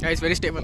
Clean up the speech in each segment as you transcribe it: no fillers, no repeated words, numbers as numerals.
Yeah, it's very stable.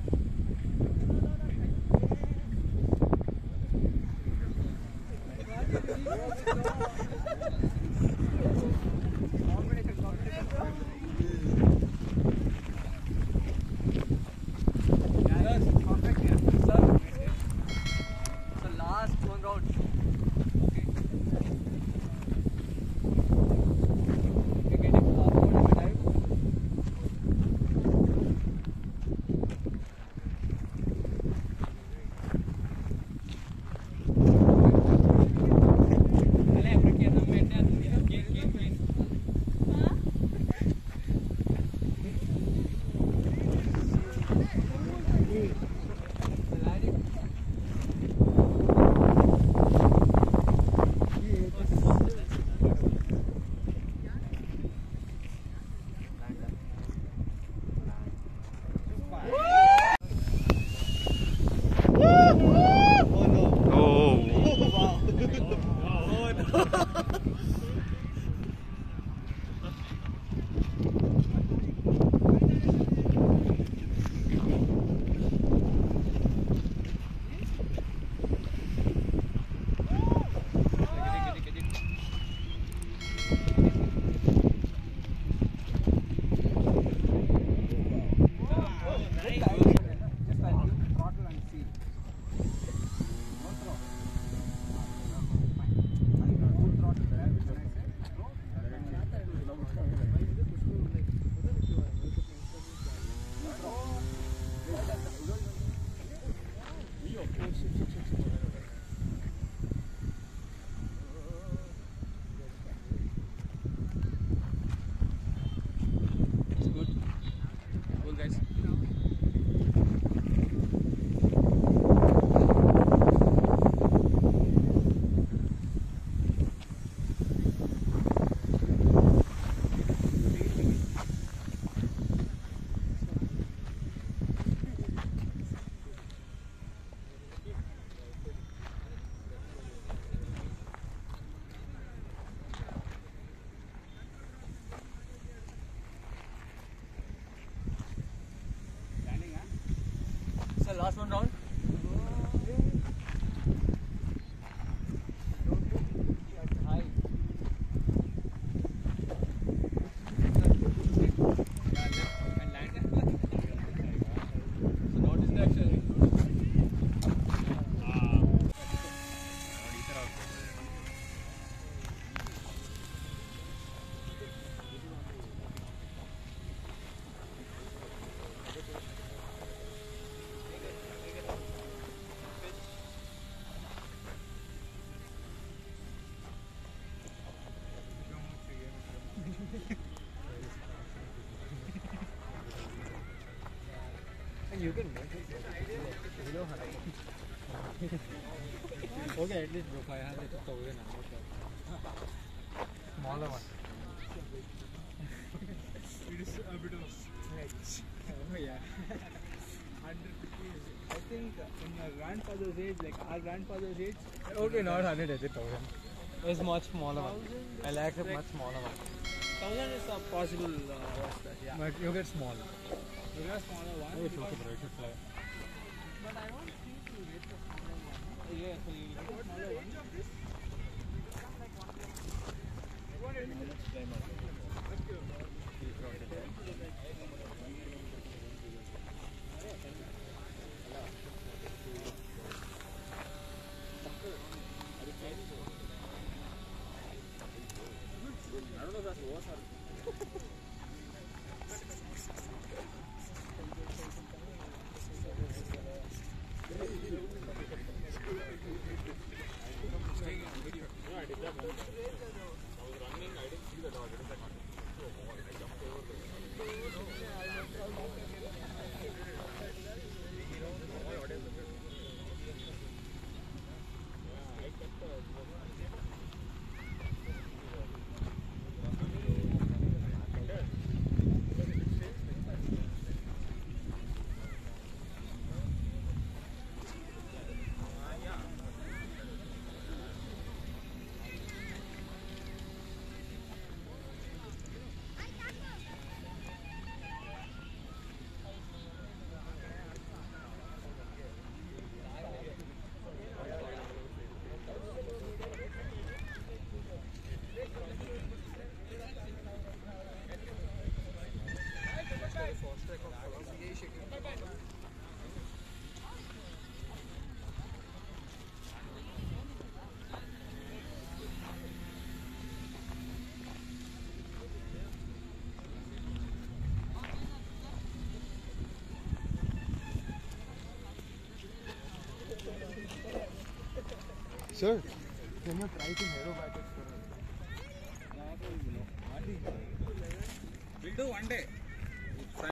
Last one round. You can make it. Okay, at least bro, 500 to 1000. Smaller one. It is a bit of stretch. Oh yeah. 150. I think in my grandfather's age, like our grandfather's age. Okay, not 100, is it 1000? It's much smaller one. I like a much smaller one. 1000 is a possible yeah. But you get small. You get a smaller one. Oh, it's okay, bro. It should fly. But I don't think you get the smaller one. Yeah, so you get a smaller one. I don't know if that's worse or I was running, I didn't see the dog. Sir, can you try to narrow back it for us? We'll do one day.